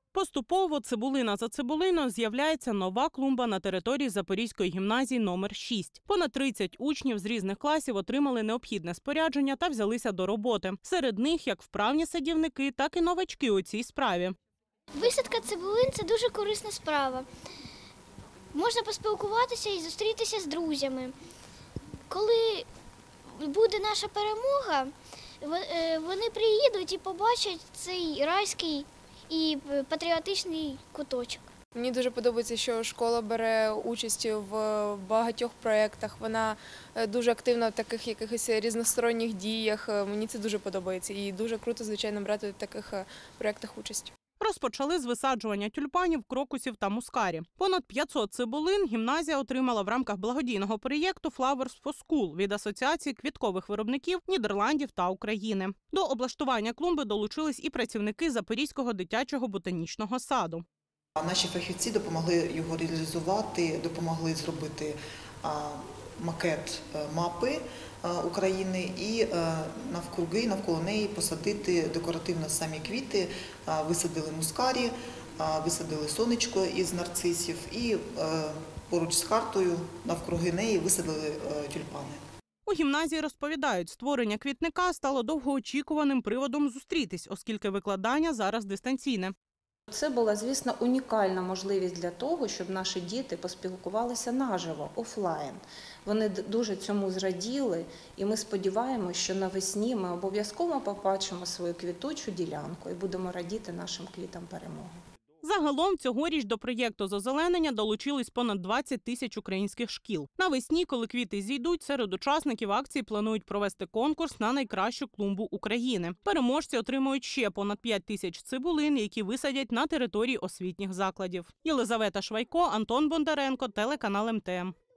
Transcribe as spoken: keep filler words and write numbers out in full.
Поступово, цибулина за цибулиною, з'являється нова клумба на території Запорізької гімназії номер шість. Понад тридцять учнів з різних класів отримали необхідне спорядження та взялися до роботи. Серед них як вправні садівники, так і новачки у цій справі. Висадка цибулин – це дуже корисна справа. Можна поспілкуватися і зустрітися з друзями. Коли буде наша перемога, вони приїдуть і побачать цей райський і патріотичний куточок. Мені дуже подобається, що школа бере участь в багатьох проєктах. Вона дуже активна в таких якихось різносторонніх діях. Мені це дуже подобається і дуже круто, звичайно, брати в таких проєктах участь. Розпочали з висаджування тюльпанів, крокусів та мускарі. Понад п'ятсот цибулин гімназія отримала в рамках благодійного проєкту «Flowers for School» від Асоціації квіткових виробників Нідерландів та України. До облаштування клумби долучились і працівники Запорізького дитячого ботанічного саду. Наші фахівці допомогли його реалізувати, допомогли зробити макет мапи України і навкруги, навколо неї посадити декоративно самі квіти, висадили мускарі, висадили сонечко із нарцисів і поруч з картою навкруги неї висадили тюльпани. У гімназії розповідають, створення квітника стало довгоочікуваним приводом зустрітись, оскільки викладання зараз дистанційне. Це була, звісно, унікальна можливість для того, щоб наші діти поспілкувалися наживо, офлайн. Вони дуже цьому зраділи, і ми сподіваємося, що навесні ми обов'язково побачимо свою квітучу ділянку і будемо радіти нашим квітам перемоги. Загалом цьогоріч до проєкту з озеленення долучились понад двадцять тисяч українських шкіл. Навесні, коли квіти зійдуть, серед учасників акції планують провести конкурс на найкращу клумбу України. Переможці отримують ще понад п'ять тисяч цибулин, які висадять на території освітніх закладів. Єлизавета Швайко, Антон Бондаренко, телеканал ем те ем.